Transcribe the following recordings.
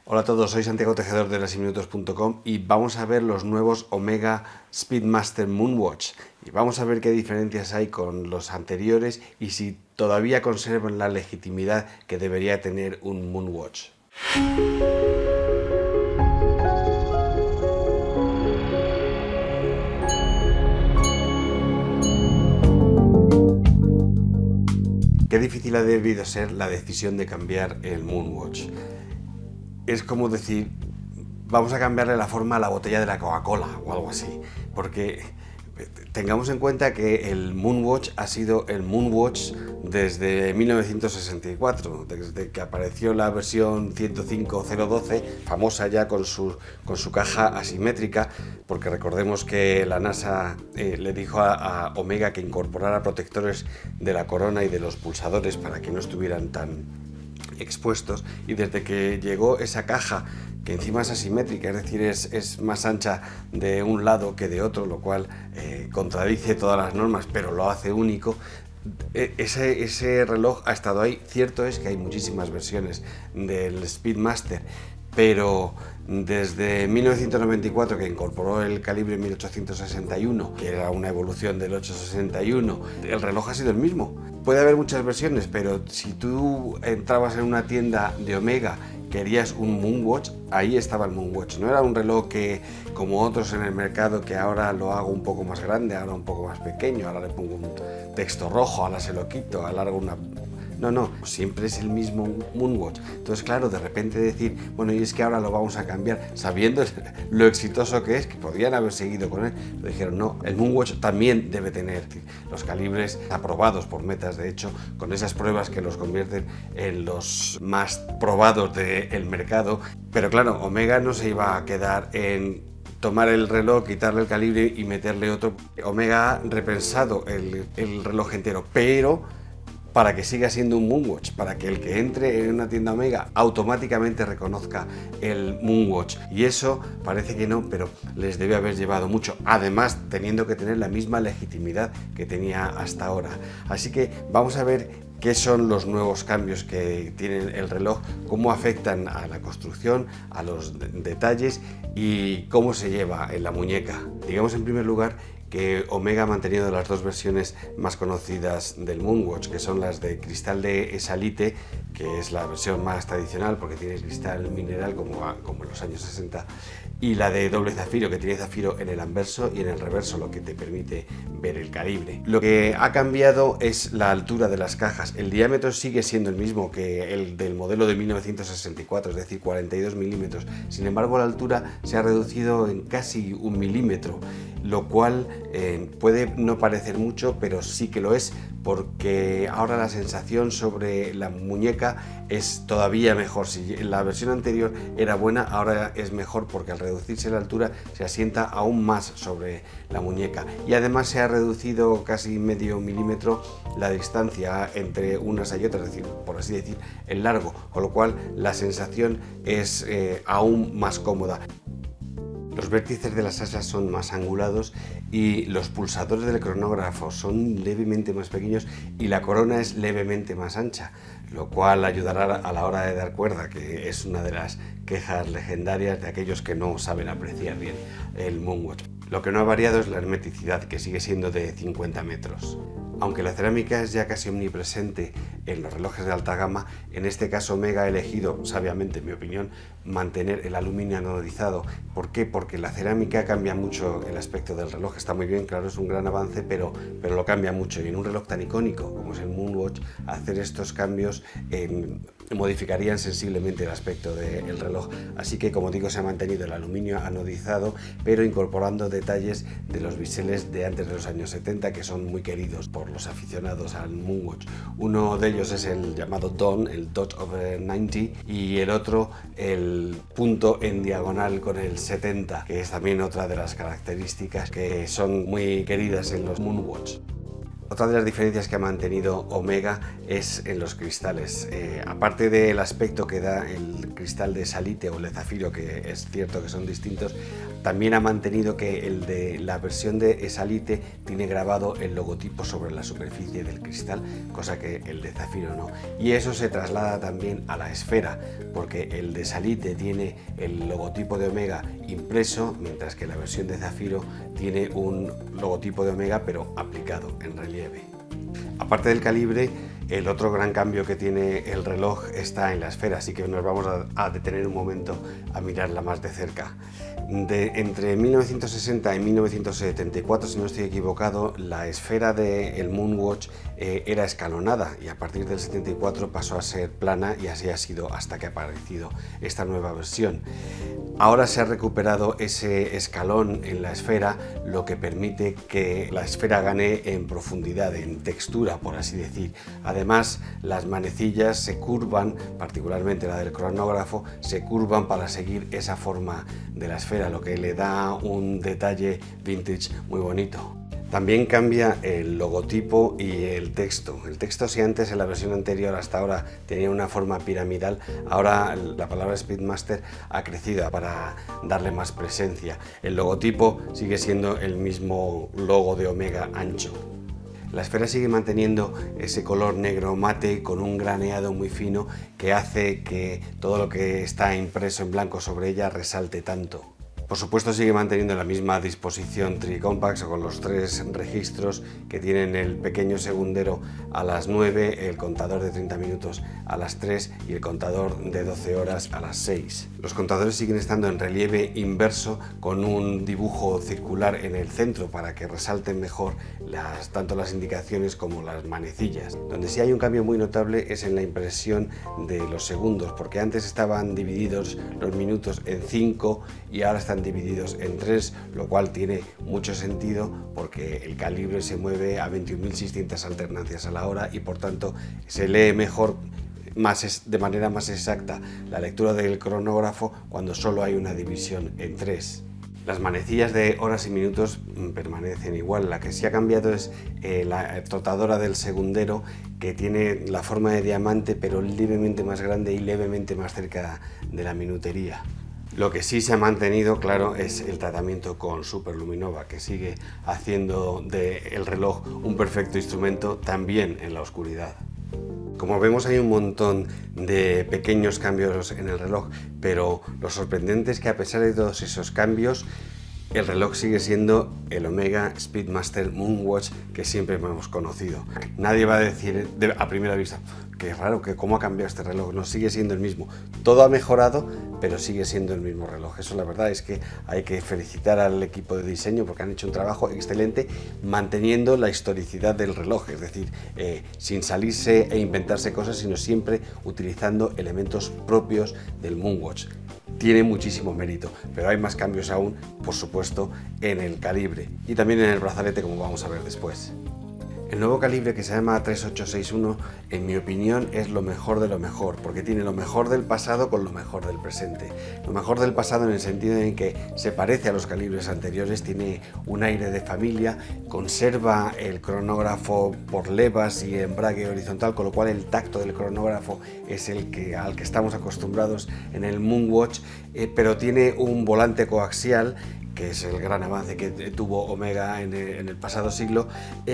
Hola a todos, soy Santiago Tejedor de lasiminutos.com y vamos a ver los nuevos Omega Speedmaster Moonwatch y vamos a ver qué diferencias hay con los anteriores y si todavía conservan la legitimidad que debería tener un Moonwatch. Qué difícil ha debido ser la decisión de cambiar el Moonwatch. Es como decir, vamos a cambiarle la forma a la botella de la Coca-Cola o algo así, porque tengamos en cuenta que el Moonwatch ha sido el Moonwatch desde 1964, desde que apareció la versión 105.012, famosa ya con su caja asimétrica, porque recordemos que la NASA le dijo a Omega que incorporara protectores de la corona y de los pulsadores para que no estuvieran tan expuestos, y desde que llegó esa caja, que encima es asimétrica, es decir, es más ancha de un lado que de otro, lo cual contradice todas las normas, pero lo hace único. Ese reloj ha estado ahí. Cierto es que hay muchísimas versiones del Speedmaster, pero desde 1994, que incorporó el calibre 1861, que era una evolución del 861, el reloj ha sido el mismo. Puede haber muchas versiones, pero si tú entrabas en una tienda de Omega, querías un Moonwatch, ahí estaba el Moonwatch. No era un reloj que, como otros en el mercado, que ahora lo hago un poco más grande, ahora un poco más pequeño, ahora le pongo un texto rojo, ahora se lo quito, alargo una... No, siempre es el mismo Moonwatch. Entonces, claro, de repente decir, bueno, y es que ahora lo vamos a cambiar, sabiendo lo exitoso que es, que podrían haber seguido con él, pero dijeron, no, el Moonwatch también debe tener los calibres aprobados por Metas, de hecho, con esas pruebas que los convierten en los más probados del mercado. Pero claro, Omega no se iba a quedar en tomar el reloj, quitarle el calibre y meterle otro. Omega ha repensado el reloj entero, pero para que siga siendo un Moonwatch, para que el que entre en una tienda Omega automáticamente reconozca el Moonwatch. Y eso parece que no, pero les debe haber llevado mucho, además teniendo que tener la misma legitimidad que tenía hasta ahora. Así que vamos a ver qué son los nuevos cambios que tiene el reloj, cómo afectan a la construcción, a los detalles y cómo se lleva en la muñeca. Digamos en primer lugar que Omega ha mantenido las dos versiones más conocidas del Moonwatch, que son las de cristal de Esalite, que es la versión más tradicional porque tiene cristal mineral como en los años 60, y la de doble zafiro, que tiene zafiro en el anverso y en el reverso, lo que te permite ver el calibre. Lo que ha cambiado es la altura de las cajas. El diámetro sigue siendo el mismo que el del modelo de 1964, es decir, 42 milímetros. Sin embargo, la altura se ha reducido en casi 1 milímetro, lo cual puede no parecer mucho, pero sí que lo es, porque ahora la sensación sobre la muñeca es todavía mejor. Si la versión anterior era buena, ahora es mejor porque al reducirse la altura se asienta aún más sobre la muñeca, y además se ha reducido casi medio milímetro la distancia entre unas y otras, es decir, por así decir, el largo, con lo cual la sensación es aún más cómoda. Los vértices de las asas son más angulados y los pulsadores del cronógrafo son levemente más pequeños y la corona es levemente más ancha, lo cual ayudará a la hora de dar cuerda, que es una de las quejas legendarias de aquellos que no saben apreciar bien el Moonwatch. Lo que no ha variado es la hermeticidad, que sigue siendo de 50 metros. Aunque la cerámica es ya casi omnipresente en los relojes de alta gama, en este caso Omega ha elegido, sabiamente en mi opinión, mantener el aluminio anodizado. ¿Por qué? Porque la cerámica cambia mucho el aspecto del reloj. Está muy bien, claro, es un gran avance, pero lo cambia mucho. Y en un reloj tan icónico como es el Moonwatch, hacer estos cambios modificarían sensiblemente el aspecto del reloj. Así que, como digo, se ha mantenido el aluminio anodizado, pero incorporando detalles de los biseles de antes de los años 70, que son muy queridos por los aficionados al Moonwatch. Uno de ellos es el llamado Dawn, el Dot over 90, y el otro el punto en diagonal con el 70, que es también otra de las características que son muy queridas en los Moonwatch. Otra de las diferencias que ha mantenido Omega es en los cristales. Aparte del aspecto que da el cristal de Esalite o el de zafiro, que es cierto que son distintos, también ha mantenido que el de la versión de Esalite tiene grabado el logotipo sobre la superficie del cristal, cosa que el de Zafiro no. Y eso se traslada también a la esfera, porque el de Esalite tiene el logotipo de Omega impreso, mientras que la versión de Zafiro tiene un logotipo de Omega pero aplicado en relieve. Aparte del calibre, el otro gran cambio que tiene el reloj está en la esfera, así que nos vamos a detener un momento a mirarla más de cerca. Entre 1960 y 1974, si no estoy equivocado, la esfera del Moonwatch era escalonada, y a partir del 74 pasó a ser plana, y así ha sido hasta que ha aparecido esta nueva versión. Ahora se ha recuperado ese escalón en la esfera, lo que permite que la esfera gane en profundidad, en textura, por así decir. Además, las manecillas se curvan, particularmente la del cronógrafo, se curvan para seguir esa forma de la esfera, lo que le da un detalle vintage muy bonito. También cambia el logotipo y el texto. El texto, si antes en la versión anterior hasta ahora tenía una forma piramidal, ahora la palabra Speedmaster ha crecido para darle más presencia. El logotipo sigue siendo el mismo logo de Omega ancho. La esfera sigue manteniendo ese color negro mate con un graneado muy fino que hace que todo lo que está impreso en blanco sobre ella resalte tanto. Por supuesto, sigue manteniendo la misma disposición Tricompax con los 3 registros que tienen el pequeño segundero a las 9, el contador de 30 minutos a las 3 y el contador de 12 horas a las 6. Los contadores siguen estando en relieve inverso con un dibujo circular en el centro para que resalten mejor tanto las indicaciones como las manecillas. Donde sí hay un cambio muy notable es en la impresión de los segundos, porque antes estaban divididos los minutos en 5 y ahora están divididos en 3, lo cual tiene mucho sentido porque el calibre se mueve a 21.600 alternancias a la hora y por tanto se lee mejor, de manera más exacta, la lectura del cronógrafo cuando solo hay una división en 3. Las manecillas de horas y minutos permanecen igual. La que sí ha cambiado es la trotadora del segundero, que tiene la forma de diamante pero levemente más grande y levemente más cerca de la minutería. Lo que sí se ha mantenido, claro, es el tratamiento con Superluminova, que sigue haciendo del reloj un perfecto instrumento también en la oscuridad. Como vemos, hay un montón de pequeños cambios en el reloj, pero lo sorprendente es que a pesar de todos esos cambios, el reloj sigue siendo el Omega Speedmaster Moonwatch que siempre hemos conocido. Nadie va a decir a primera vista, qué raro, que cómo ha cambiado este reloj. No, sigue siendo el mismo. Todo ha mejorado, pero sigue siendo el mismo reloj. Eso, la verdad es que hay que felicitar al equipo de diseño porque han hecho un trabajo excelente manteniendo la historicidad del reloj, es decir, sin salirse e inventarse cosas, sino siempre utilizando elementos propios del Moonwatch. Tiene muchísimo mérito, pero hay más cambios aún, por supuesto, en el calibre y también en el brazalete, como vamos a ver después. El nuevo calibre, que se llama 3861, en mi opinión es lo mejor de lo mejor, porque tiene lo mejor del pasado con lo mejor del presente. Lo mejor del pasado en el sentido en que se parece a los calibres anteriores, tiene un aire de familia, conserva el cronógrafo por levas y embrague horizontal, con lo cual el tacto del cronógrafo es al que estamos acostumbrados en el Moonwatch, pero tiene un volante coaxial, que es el gran avance que tuvo Omega en el pasado siglo,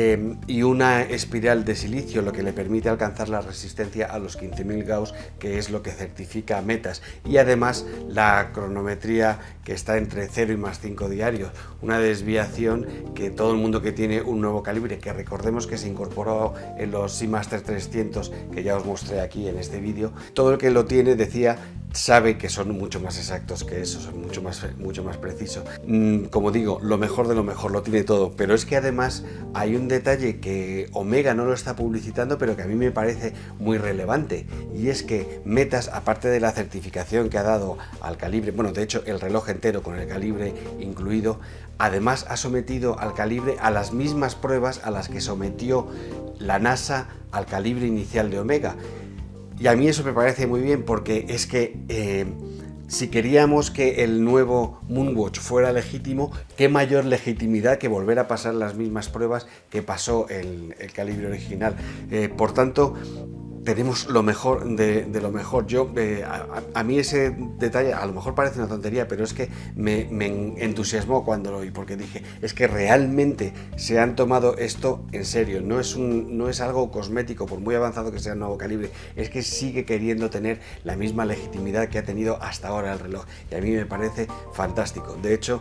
y una espiral de silicio, lo que le permite alcanzar la resistencia a los 15.000 Gauss, que es lo que certifica metas, y además la cronometría, que está entre 0 y más 5 diarios, una desviación que todo el mundo que tiene un nuevo calibre, que recordemos que se incorporó en los Seamaster 300, que ya os mostré aquí en este vídeo, todo el que lo tiene, decía, sabe que son mucho más exactos que eso, son mucho más precisos. Como digo, lo mejor de lo mejor, lo tiene todo, pero es que además hay un detalle que Omega no lo está publicitando, pero que a mí me parece muy relevante, y es que Metas, aparte de la certificación que ha dado al calibre, bueno, de hecho el reloj entero con el calibre incluido, además ha sometido al calibre a las mismas pruebas a las que sometió la NASA al calibre inicial de Omega. Y a mí eso me parece muy bien, porque es que si queríamos que el nuevo Moonwatch fuera legítimo, qué mayor legitimidad que volver a pasar las mismas pruebas que pasó el calibre original. Por tanto, tenemos lo mejor de lo mejor. A mí ese detalle a lo mejor parece una tontería, pero es que me entusiasmó cuando lo oí, porque dije, es que realmente se han tomado esto en serio, no es algo cosmético, por muy avanzado que sea el nuevo calibre, es que sigue queriendo tener la misma legitimidad que ha tenido hasta ahora el reloj, y a mí me parece fantástico. De hecho,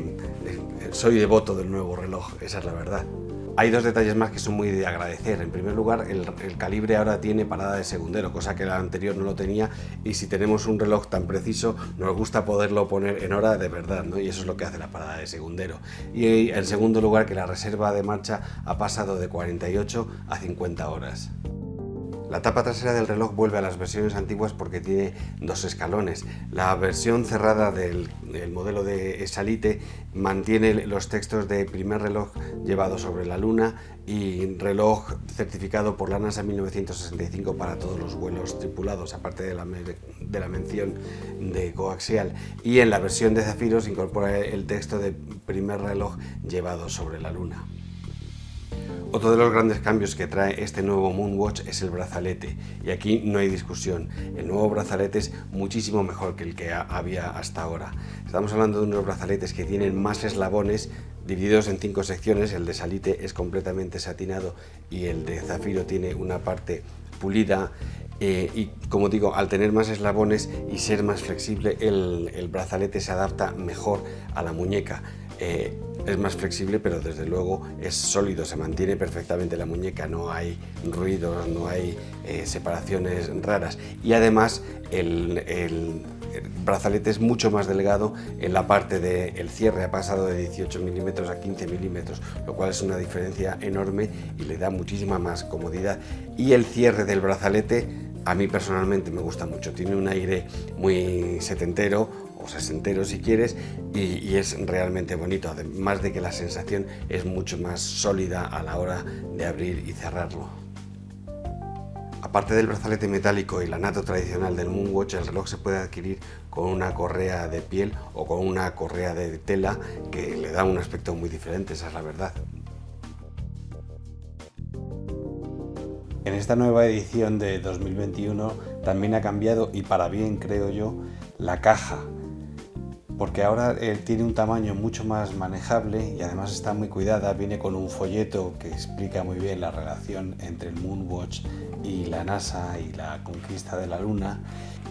soy devoto del nuevo reloj, esa es la verdad. Hay dos detalles más que son muy de agradecer. En primer lugar, el calibre ahora tiene parada de segundero, cosa que el anterior no lo tenía, y si tenemos un reloj tan preciso, nos gusta poderlo poner en hora de verdad, ¿no? Y eso es lo que hace la parada de segundero. Y en segundo lugar, que la reserva de marcha ha pasado de 48 a 50 horas. La tapa trasera del reloj vuelve a las versiones antiguas porque tiene dos escalones. La versión cerrada del modelo de Essalite mantiene los textos de primer reloj llevado sobre la Luna y reloj certificado por la NASA 1965 para todos los vuelos tripulados, aparte de la mención de coaxial. Y en la versión de Zafiro se incorpora el texto de primer reloj llevado sobre la Luna. Otro de los grandes cambios que trae este nuevo Moonwatch es el brazalete, y aquí no hay discusión. El nuevo brazalete es muchísimo mejor que el que había hasta ahora. Estamos hablando de unos brazaletes que tienen más eslabones divididos en 5 secciones. El de Essalite es completamente satinado y el de Zafiro tiene una parte pulida. Y como digo, al tener más eslabones y ser más flexible, el brazalete se adapta mejor a la muñeca. Es más flexible, pero desde luego es sólido, se mantiene perfectamente la muñeca, no hay ruido, no hay separaciones raras, y además el brazalete es mucho más delgado. En la parte del cierre ha pasado de 18 milímetros a 15 milímetros, lo cual es una diferencia enorme y le da muchísima más comodidad. Y el cierre del brazalete a mí personalmente me gusta mucho, tiene un aire muy setentero o sesentero si quieres, y es realmente bonito, además de que la sensación es mucho más sólida a la hora de abrir y cerrarlo. Aparte del brazalete metálico y la nato tradicional del Moonwatch, el reloj se puede adquirir con una correa de piel o con una correa de tela que le da un aspecto muy diferente, esa es la verdad. En esta nueva edición de 2021 también ha cambiado, y para bien creo yo, la caja, porque ahora tiene un tamaño mucho más manejable y además está muy cuidada. Viene con un folleto que explica muy bien la relación entre el Moonwatch y la NASA y la conquista de la Luna.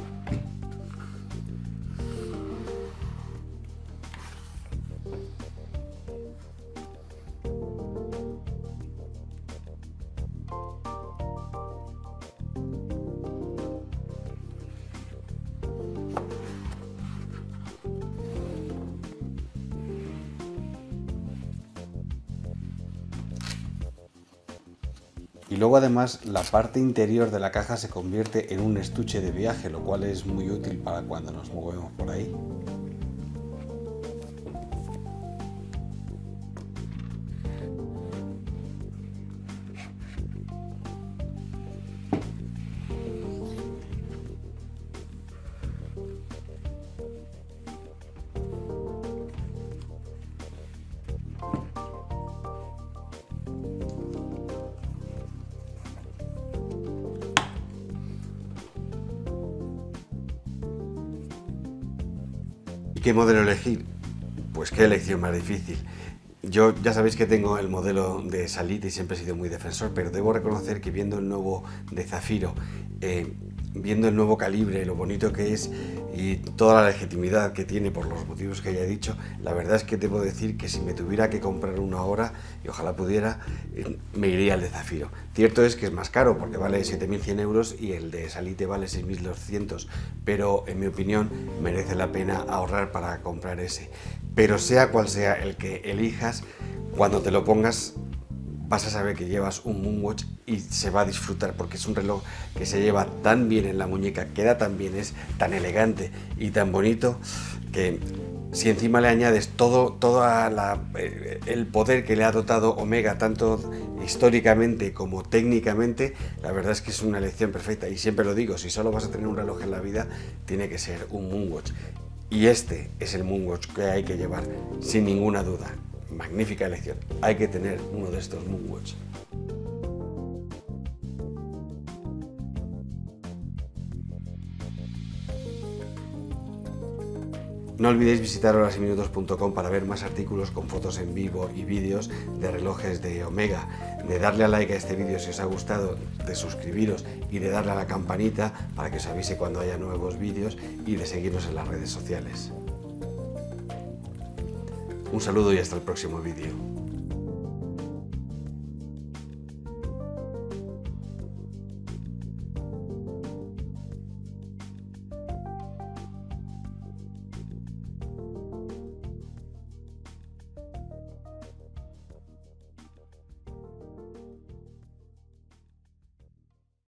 Y luego además la parte interior de la caja se convierte en un estuche de viaje, lo cual es muy útil para cuando nos movemos por ahí. ¿Y qué modelo elegir? Pues qué elección más difícil. Yo ya sabéis que tengo el modelo de Essalite y siempre he sido muy defensor, pero debo reconocer que viendo el nuevo de Zafiro, viendo el nuevo calibre, lo bonito que es y toda la legitimidad que tiene por los motivos que ya he dicho, la verdad es que debo decir que si me tuviera que comprar uno ahora, y ojalá pudiera, me iría al de Zafiro. Cierto es que es más caro porque vale 7.100 euros y el de Essalite vale 6.200, pero en mi opinión merece la pena ahorrar para comprar ese. Pero sea cual sea el que elijas, cuando te lo pongas vas a saber que llevas un Moonwatch y se va a disfrutar, porque es un reloj que se lleva tan bien en la muñeca, queda tan bien, es tan elegante y tan bonito, que si encima le añades todo el poder que le ha dotado Omega, tanto históricamente como técnicamente, la verdad es que es una elección perfecta. Y siempre lo digo, si solo vas a tener un reloj en la vida, tiene que ser un Moonwatch. Y este es el Moonwatch que hay que llevar, sin ninguna duda. Magnífica elección, hay que tener uno de estos Moonwatch. No olvidéis visitar horasyminutos.com para ver más artículos con fotos en vivo y vídeos de relojes de Omega, de darle a like a este vídeo si os ha gustado, de suscribiros y de darle a la campanita para que os avise cuando haya nuevos vídeos y de seguirnos en las redes sociales. Un saludo y hasta el próximo vídeo.